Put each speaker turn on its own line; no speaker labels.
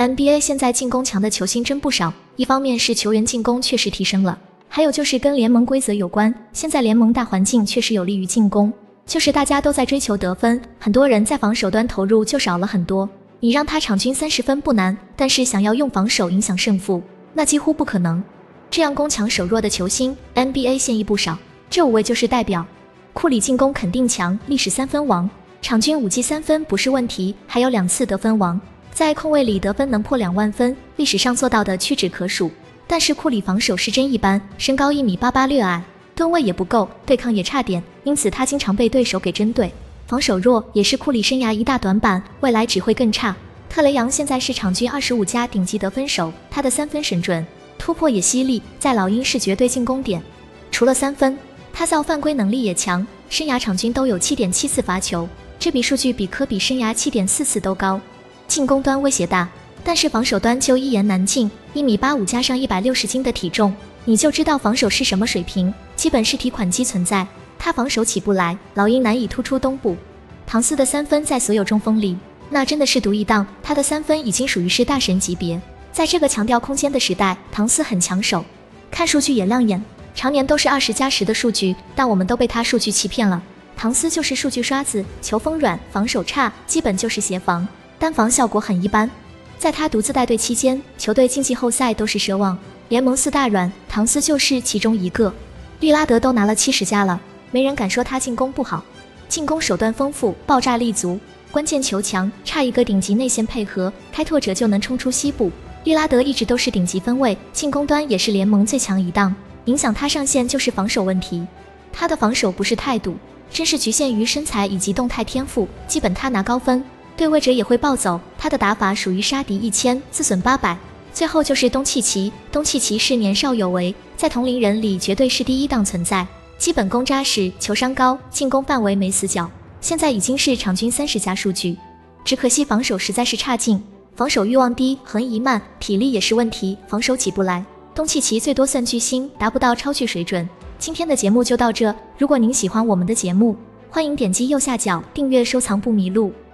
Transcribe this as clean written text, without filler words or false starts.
NBA 现在进攻强的球星真不少，一方面是球员进攻确实提升了，还有就是跟联盟规则有关，现在联盟大环境确实有利于进攻，就是大家都在追求得分，很多人在防守端投入就少了很多。你让他场均30分不难，但是想要用防守影响胜负，那几乎不可能。这样攻强守弱的球星 NBA 现役不少，这5位就是代表。库里进攻肯定强，历史3分王，场均5记3分不是问题，还有2次得分王，在控卫里得分能破2万分，历史上做到的屈指可数。但是库里防守是真一般，身高1米88略矮，吨位也不够，对抗也差点，因此他经常被对手给针对。防守弱也是库里生涯一大短板，未来只会更差。特雷杨现在是场均25加顶级得分手，他的3分神准，突破也犀利，在老鹰是绝对进攻点。除了3分，他造犯规能力也强，生涯场均都有 7.7 次罚球，这笔数据比科比生涯 7.4 次都高。进攻端威胁大，但是防守端就一言难尽，1米85加上160斤的体重，你就知道防守是什么水平，基本是提款机存在。他防守起不来，老鹰难以突出东部。唐斯的3分在所有中锋里，那真的是独一档，他的3分已经属于是大神级别。在这个强调空间的时代，唐斯很抢手，看数据也亮眼，常年都是20加10的数据，但我们都被他数据欺骗了。唐斯就是数据刷子，球风软，防守差，基本就是协防，单防效果很一般。在他独自带队期间，球队晋级后赛都是奢望，联盟4大软，唐斯就是其中一个。利拉德都拿了70加了，没人敢说他进攻不好，进攻手段丰富，爆炸力足，关键球强，差一个顶级内线配合，开拓者就能冲出西部。利拉德一直都是顶级分位，进攻端也是联盟最强一档，影响他上线就是防守问题。他的防守不是态度，真是局限于身材以及动态天赋，基本他拿高分，对位者也会暴走，他的打法属于杀敌1000，自损800。最后就是东契奇，东契奇是年少有为，在同龄人里绝对是第一档存在，基本功扎实，球商高，进攻范围没死角，现在已经是场均30加数据，只可惜防守实在是差劲，防守欲望低，横移慢，体力也是问题，防守起不来。东契奇最多算巨星，达不到超巨水准。今天的节目就到这，如果您喜欢我们的节目，欢迎点击右下角订阅收藏不迷路。